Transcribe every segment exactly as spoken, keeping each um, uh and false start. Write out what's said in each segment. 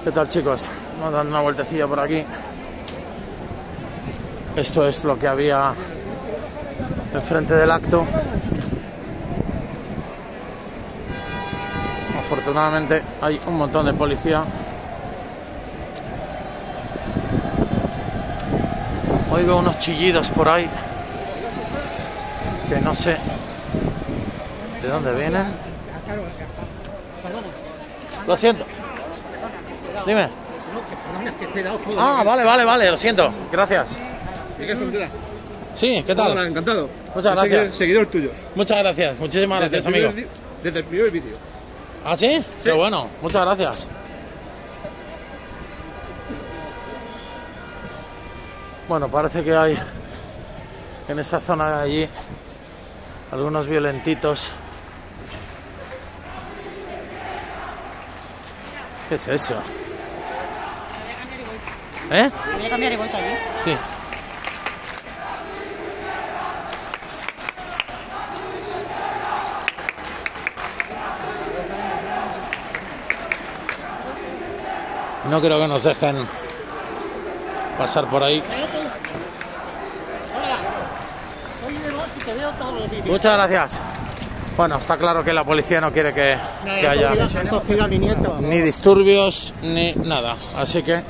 ¿Qué tal, chicos? Vamos dando una vueltecilla por aquí. Esto es lo que había enfrente del acto. Afortunadamente hay un montón de policía. Oigo unos chillidos por ahí que no sé de dónde vienen. Lo siento. Dime. Ah, vale, vale, vale, lo siento. Gracias. Sí, ¿qué tal? Hola, encantado. Muchas gracias. Seguidor, seguidor tuyo. Muchas gracias, muchísimas Desde gracias, el amigo. primer, desde el primer vídeo. ¿Ah, sí? Sí? Qué bueno, muchas gracias. Bueno, parece que hay en esta zona de allí algunos violentitos. ¿Qué es eso? ¿Eh? Voy a cambiar y vuelta allí. Sí. No creo que nos dejen pasar por ahí. Soy de vos y te veo todos los vídeos. Muchas gracias. Bueno, está claro que la policía no quiere que, que haya Han cogido a mi nieto. ni disturbios ni nada. Así que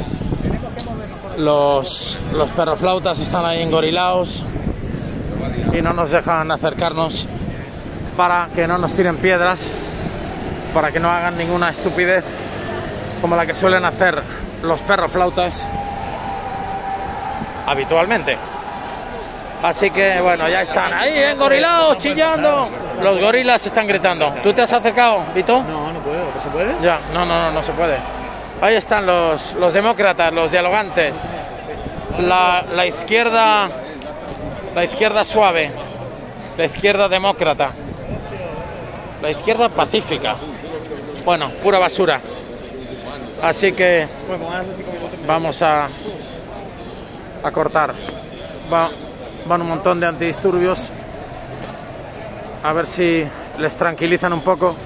los, los perroflautas están ahí engorilados y no nos dejan acercarnos para que no nos tiren piedras, para que no hagan ninguna estupidez como la que suelen hacer los perroflautas habitualmente. Así que bueno, ya están ahí engorilados, chillando. Los gorilas están gritando. ¿Tú te has acercado, Vito? No, no puedo. ¿No se puede? Ya, no, no, no, no se puede. Ahí están los, los demócratas, los dialogantes. La, la izquierda, la izquierda suave, la izquierda demócrata, la izquierda pacífica. Bueno, pura basura. Así que vamos a, a cortar. Va, van un montón de antidisturbios. A ver si les tranquilizan un poco.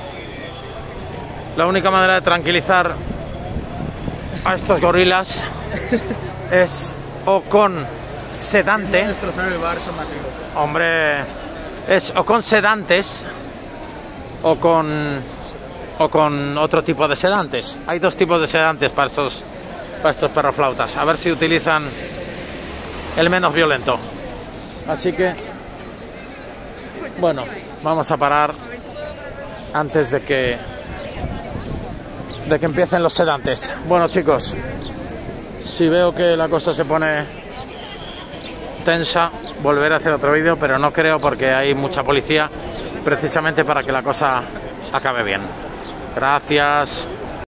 La única manera de tranquilizar a estos gorilas es o con sedante. Hombre, es o con sedantes o con o con otro tipo de sedantes. Hay dos tipos de sedantes para estos para estos perroflautas. A ver si utilizan el menos violento. Así que bueno, vamos a parar antes de que de que empiecen los sedantes. Bueno, chicos, si veo que la cosa se pone tensa, volveré a hacer otro vídeo, pero no creo porque hay mucha policía precisamente para que la cosa acabe bien. Gracias.